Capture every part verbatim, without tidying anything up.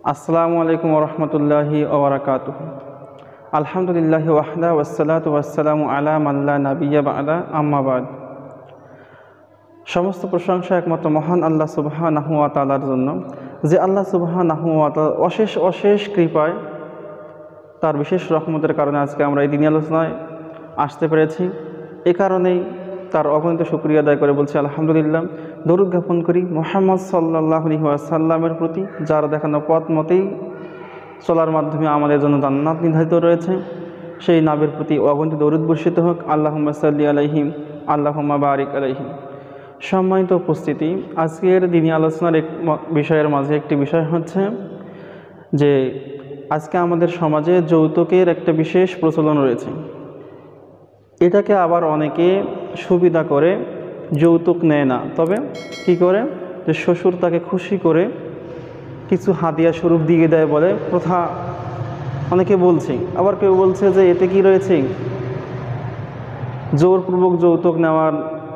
আসসালামু আলাইকুম ওয়া রাহমাতুল্লাহি ওয়া বারাকাতুহু। আলহামদুলিল্লাহি ওয়াহদা ওয়াসসালাতু ওয়াসসালামু আলা মান লা নাবিয়্যা বা'দা, আম্মা বা'দ। সমস্ত প্রশংসা একমাত্র মহান আল্লাহ সুবহানাহু ওয়া তাআলার জন্য, যে আল্লাহ সুবহানাহু ওয়া তাআলা অশেষ অশেষ কৃপায় তার বিশেষ রহমতের কারণে আজকে আমরা এই দিনী আলোচনায় আসতে পেরেছি। এ কারণেই তার অগণিত শুকরিয়া আদায় করে বলছি আলহামদুলিল্লাহ। দরুদ জ্ঞাপন করি মুহাম্মদ সাল্লাল্লাহু আলাইহি ওয়াসাল্লামের প্রতি, যার দেখানো পথ মতেই চলার মাধ্যমে আমাদের জন্য জান্নাত নির্ধারিত রয়েছে। সেই নবীর প্রতি অগণিত দরুদ বর্ষিত হোক। আল্লাহুম্মা সাল্লি আলাইহিম, আল্লাহুম্মা বারিক আলাইহিম। সম্মানিত উপস্থিতি, আজকের দিনী আলোচনার এক বিষয়ের মাঝে একটি বিষয় হচ্ছে যে আজকে আমাদের সমাজে যৌতুকের একটা বিশেষ প্রচলন রয়েছে। এটাকে আবার অনেকে সুবিধা করে যৌতুক নেয় না, তবে কি করে যে শ্বশুর তাকে খুশি করে কিছু হাদিয়া স্বরূপ দিয়ে দেয় বলে প্রথা অনেকে বলছে। আবার কেউ বলছে যে এতে কি রয়েছে, জোরপূর্বক যৌতুক নেওয়ার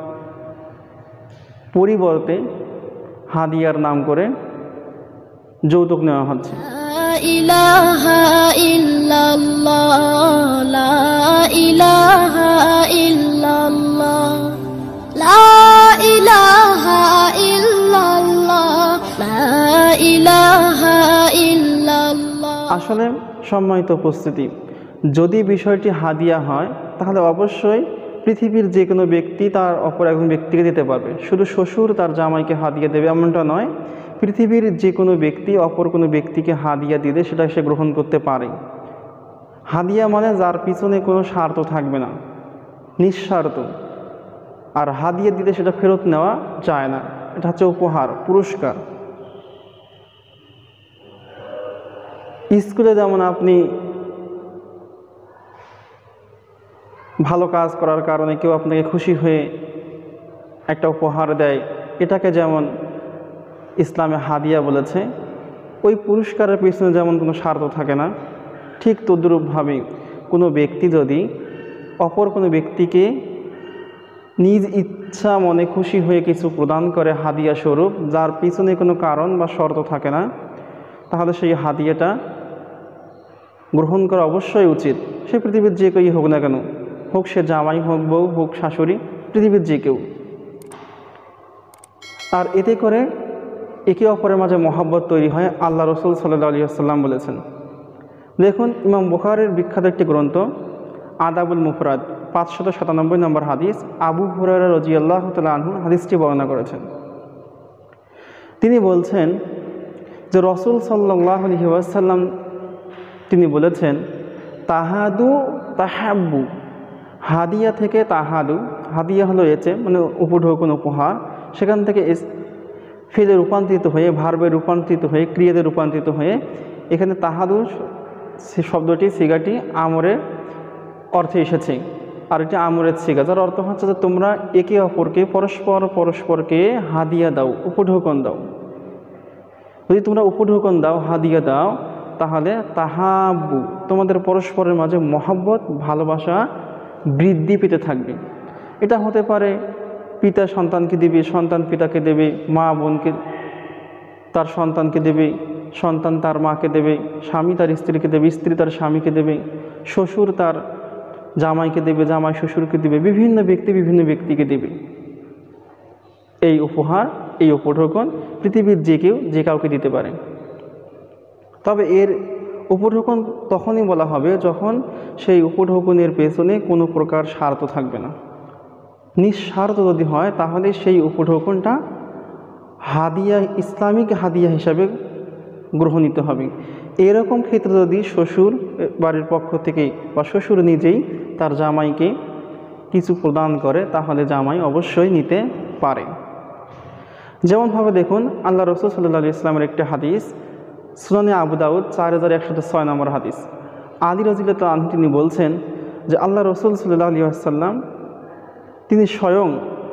পরিবর্তে হাদিয়ার নাম করে যৌতুক নেওয়া হচ্ছে। লা ইলাহা ইল্লাল্লাহ, লা ইলাহা ইল্লাল্লাহ, লা ইলাহা ইল্লাল্লাহ, লা ইলাহা ইল্লাল্লাহ। আসলে সম্মানিত উপস্থিতি, যদি বিষয়টি হাদিয়া হয় তাহলে অবশ্যই পৃথিবীর যে কোনো ব্যক্তি তার অপর একজন ব্যক্তিকে দিতে পারবে। শুধু শ্বশুর তার জামাইকে হাদিয়া দেবে এমনটা নয়, পৃথিবীর যে কোনো ব্যক্তি অপর কোনো ব্যক্তিকে হাদিয়া দিলে সেটা সে গ্রহণ করতে পারে। হাদিয়া মানে যার পিছনে কোনো স্বার্থ থাকবে না, নিঃস্বার্থ। আর হাদিয়া দিলে সেটা ফেরত নেওয়া যায় না, এটা হচ্ছে উপহার, পুরস্কার। স্কুলে যেমন আপনি ভালো কাজ করার কারণে কেউ আপনাকে খুশি হয়ে একটা উপহার দেয়, এটাকে যেমন ইসলামে হাদিয়া বলেছে। ওই পুরস্কারের পিছনে যেমন কোনো স্বার্থ থাকে না, ঠিক তদ্রূপভাবে কোনো ব্যক্তি যদি অপর কোনো ব্যক্তিকে নিজ ইচ্ছা মনে খুশি হয়ে কিছু প্রদান করে হাদিয়া স্বরূপ, যার পিছনে কোনো কারণ বা শর্ত থাকে না, তাহলে সেই হাদিয়াটা গ্রহণ করা অবশ্যই উচিত। সে পৃথিবীর যে কেউই হোক না কেন, হোক সে জামাই, হোক বউ, হোক শাশুড়ি, পৃথিবীর যে কেউ। আর এতে করে একে অপরের মাঝে মহব্বত তৈরি হয়। আল্লাহ রসুল সাল্লাল্লাহু আলাইহি ওয়াসাল্লাম বলেছেন। দেখুন, ইমাম বুখারীর বিখ্যাত একটি গ্রন্থ আদাবুল মুফরাদ, পাঁচশত সাতানব্বই নম্বর হাদিস, আবু হুরায়রা রাদিয়াল্লাহু তাআলা আনহু হাদিসটি বর্ণনা করেছেন। তিনি বলছেন যে রসুল সাল্লাল্লাহু আলাইহি ওয়াসাল্লাম তিনি বলেছেন, তাহাদু তাহাব্বু। হাদিয়া থেকে তাহাদু, হাদিয়া হলো এতে মানে উপঢৌকন, উপহার, সেখান থেকে ফেলে রূপান্তরিত হয়ে, ভার্বে রূপান্তরিত হয়ে, ক্রিয়াতে রূপান্তরিত হয়ে এখানে তাহাদু শব্দটি, সিগাটি আমরের অর্থে এসেছে। আর এটি আমরের সিগা, যার অর্থ হচ্ছে যে তোমরা একে অপরকে পরস্পর পরস্পরকে হাদিয়া দাও, উপঢৌকন দাও। যদি তোমরা উপঢৌকন দাও, হাদিয়া দাও, তাহলে তাহাব্বু, তোমাদের পরস্পরের মাঝে মহব্বত, ভালোবাসা বৃদ্ধি পেতে থাকবে। এটা হতে পারে পিতা সন্তানকে দেবে, সন্তান পিতাকে দেবে, মা বোনকে তার সন্তানকে দেবে, সন্তান তার মাকে দেবে, স্বামী তার স্ত্রীকে দেবে, স্ত্রী তার স্বামীকে দেবে, শ্বশুর তার জামাইকে দেবে, জামাই শ্বশুরকে দেবে, বিভিন্ন ব্যক্তি বিভিন্ন ব্যক্তিকে দেবে। এই উপহার, এই উপঢৌকন পৃথিবীর যে কেউ যে কাউকে দিতে পারে। তবে এর উপঢৌকন তখনই বলা হবে যখন সেই উপঢৌকনের পেছনে কোনো প্রকার স্বার্থ থাকবে না। নিঃস্বার্থ যদি হয় তাহলে সেই উপঢৌকনটা হাদিয়া, ইসলামিক হাদিয়া হিসাবে গ্রহণীত হবে। এরকম ক্ষেত্রে যদি শ্বশুর বাড়ির পক্ষ থেকে বা শ্বশুর নিজেই তার জামাইকে কিছু প্রদান করে, তাহলে জামাই অবশ্যই নিতে পারে। যেমনভাবে দেখুন, আল্লাহ রসুল সাল্লাল্লাহু আলাইহি ওয়াসাল্লামের একটি হাদিস, সুনানে আবু দাউদ চার হাজার একশত ছয় নম্বর হাদিস। আলী রাদিয়াল্লাহু আনহু তিনি বলছেন যে আল্লাহ রসুল সাল্লাল্লাহু আলাইহি ওয়াসাল্লাম তিনি স্বয়ং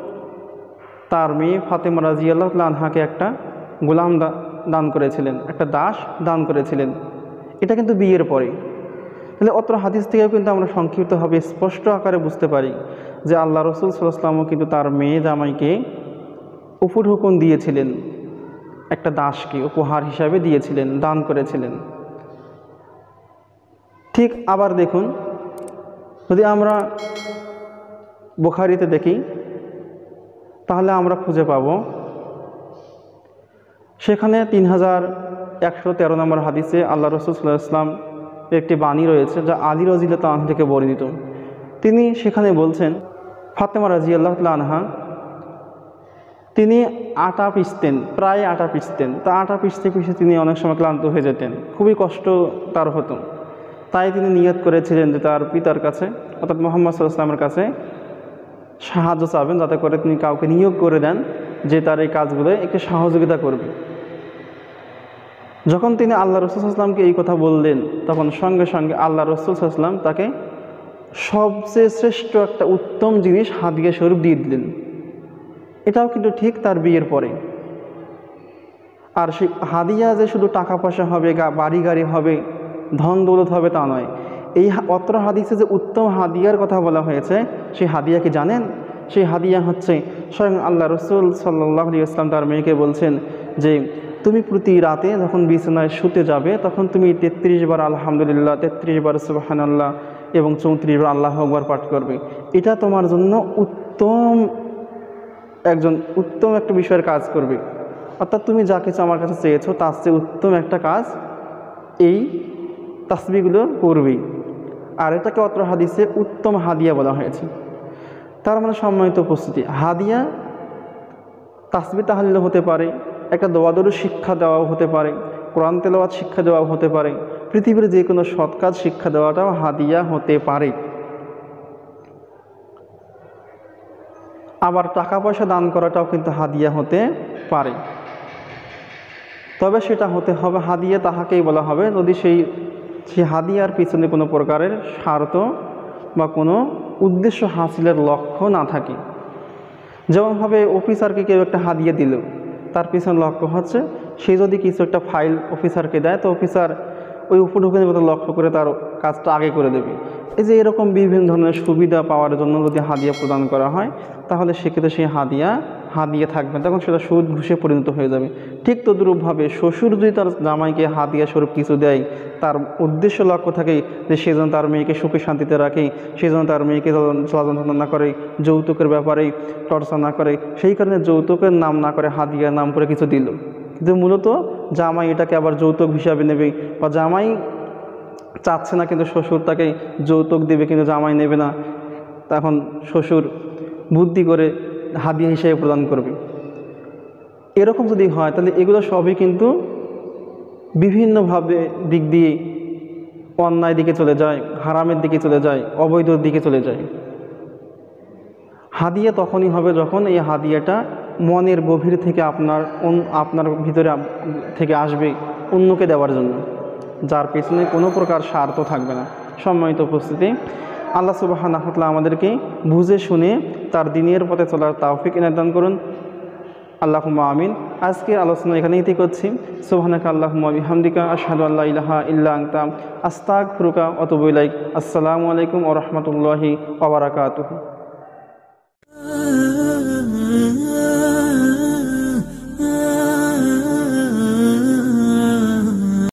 তার মেয়ে ফাতেমা রাদিয়াল্লাহু তাআলা আনহাকে একটা গোলাম দান করেছিলেন, একটা দাস দান করেছিলেন। এটা কিন্তু বিয়ের পরে। তাহলে অত্র হাদিস থেকেও কিন্তু আমরা সংক্ষিপ্তভাবে স্পষ্ট আকারে বুঝতে পারি যে আল্লাহ রসুল সাল্লাল্লাহু আলাইহি ওয়াসাল্লামও কিন্তু তার মেয়ে জামাইকে উপঢৌকন দিয়েছিলেন। একটা দাসকে উপহার হিসাবে দিয়েছিলেন, দান করেছিলেন। ঠিক আবার দেখুন, যদি আমরা বুখারীতে দেখি তাহলে আমরা খুঁজে পাব সেখানে তিন হাজার একশো তেরো নম্বর হাদিসে আল্লাহ রাসূল সাল্লাল্লাহু আলাইহি ওয়াসাল্লাম একটি বাণী রয়েছে যা আলী রাদিয়াল্লাহু আনহু থেকে বর্ণিত। তিনি সেখানে বলছেন, ফাতেমা রাদিয়াল্লাহু তাআলা আনহা তিনি আটা পিষতেন, প্রায় আটা পিষতেন। তা আটা পিষতে পিষতে তিনি অনেক সময় ক্লান্ত হয়ে যেতেন, খুবই কষ্ট তার হতো। তাই তিনি নিয়ত করেছিলেন যে তার পিতার কাছে অর্থাৎ মুহাম্মদ সাল্লাল্লাহু আলাইহি ওয়াসাল্লামের কাছে সাহায্য চাবেন, যাতে করে তিনি কাউকে নিয়োগ করে দেন যে তার এই কাজগুলো একটু সহযোগিতা করবে। যখন তিনি আল্লাহ রাসূল সাল্লাল্লাহু আলাইহি ওয়াসাল্লামকে এই কথা বললেন, তখন সঙ্গে সঙ্গে আল্লাহ রাসূল সাল্লাল্লাহু আলাইহি ওয়াসাল্লাম তাকে সবচেয়ে শ্রেষ্ঠ একটা উত্তম জিনিস হাদিয়া স্বরূপ দিয়ে দিলেন। এটাও কিন্তু ঠিক তার বিয়ের পরে। আর সেই হাদিয়া যে শুধু টাকা পয়সা হবে, বাড়ি গাড়ি হবে, ধন দৌলত হবে তা নয়। এই অত্র হাদিসে যে উত্তম হাদিয়ার কথা বলা হয়েছে, সেই হাদিয়া কি জানেন? সেই হাদিয়া হচ্ছে স্বয়ং আল্লাহ রাসূল সাল্লাল্লাহু আলাইহি ওয়াসাল্লাম তার মেয়েকে বলছেন যে তুমি প্রতি রাতে যখন বিছানায় শুতে যাবে তখন তুমি তেত্রিশ বার আলহামদুলিল্লাহ, তেত্রিশ বার সুবহানাল্লাহ এবং চৌত্রিশ বার আল্লাহু আকবার পাঠ করবে। এটা তোমার জন্য উত্তম একজন উত্তম একটা বিষয়ের কাজ করবে। অর্থাৎ তুমি যা কিছু আমার কাছে চেয়েছো তার চেয়ে উত্তম একটা কাজ এই তাসবিহগুলো করবেই। আর এটাকে অত্র হাদিসে উত্তম হাদিয়া বলা হয়েছে। তার মানে সম্মানিত উপস্থিতি, হাদিয়া তাসবিহ তাহলিল হতে পারে, একটা দোয়া-দরুদ শিক্ষা দেওয়াও হতে পারে, কোরআন তেলাওয়াত শিক্ষা দেওয়াও হতে পারে, পৃথিবীর যে কোনো সৎ কাজ শিক্ষা দেওয়াটাও হাদিয়া হতে পারে। আবার টাকা পয়সা দান করাটাও কিন্তু হাদিয়া হতে পারে। তবে সেটা হতে হবে হাদিয়া তাহাকেই বলা হবে যদি সেই সেই হাদিয়ার পিছনে কোনো প্রকারের স্বার্থ বা কোনো উদ্দেশ্য হাসিলের লক্ষ্য না থাকে। যেমনভাবে অফিসারকে কেউ একটা হাদিয়া দিল, তার পিছনে লক্ষ্য হচ্ছে সে যদি কিছু একটা ফাইল অফিসারকে দেয় তো অফিসার ওই উপঢৌকনের মতো লক্ষ্য করে তার কাজটা আগে করে দেবে। এই যে এরকম বিভিন্ন ধরনের সুবিধা পাওয়ার জন্য যদি হাদিয়া প্রদান করা হয় তাহলে সেক্ষেত্রে সেই হাদিয়া হাদিয়া থাকবে, তখন সেটা সুদ ঘুষে পরিণত হয়ে যাবে। ঠিক তদ্রূপভাবে শ্বশুর যদি তার জামাইকে হাদিয়া স্বরূপ কিছু দেয়, তার উদ্দেশ্য লক্ষ্য থাকে যে সে যেন তার মেয়েকে সুখে শান্তিতে রাখে, সে যেন তার মেয়েকে যন্ত্রণা না করে, যৌতুকের ব্যাপারে চর্চা না করে, সেই কারণে যৌতুকের নাম না করে হাদিয়ার নাম করে কিছু দিল। কিন্তু মূলত জামাই এটাকে আবার যৌতুক হিসাবে নেবে, বা জামাই চাচ্ছে না কিন্তু শ্বশুর তাকে যৌতুক দেবে কিন্তু জামাই নেবে না, তখন শ্বশুর বুদ্ধি করে হাদিয়া হিসেবে প্রদান করবে। এরকম যদি হয় তাহলে এগুলো সবই কিন্তু বিভিন্নভাবে দিক দিয়ে অন্যায় দিকে চলে যায়, হারামের দিকে চলে যায়, অবৈধ দিকে চলে যায়। হাদিয়া তখনই হবে যখন এই হাদিয়াটা মনের গভীর থেকে আপনার আপনার ভিতরে থেকে আসবে অন্যকে দেওয়ার জন্য, যার পেছনে কোনো প্রকার স্বার্থ থাকবে না। সম্মানিত উপস্থিতি, আল্লাহ সুবহানাহু ওয়া তাআলা আমাদেরকে বুঝে শুনে তার দ্বীনের পথে চলার তৌফিক এনায়েত দান করুন। আল্লাহুম্মা আমিন। আজকের আলোচনা এখানেই ঠিক করছি। সুবহানাকা আল্লাহুম্মা বিহামদিকা আশহাদু আল্লা ইলাহা ইল্লা আনতা আস্তাগফিরুকা ওয়া আতুবু ইলাইক। আসসালামু আলাইকুম ওয়া রাহমাতুল্লাহি ওয়া বারাকাতুহু।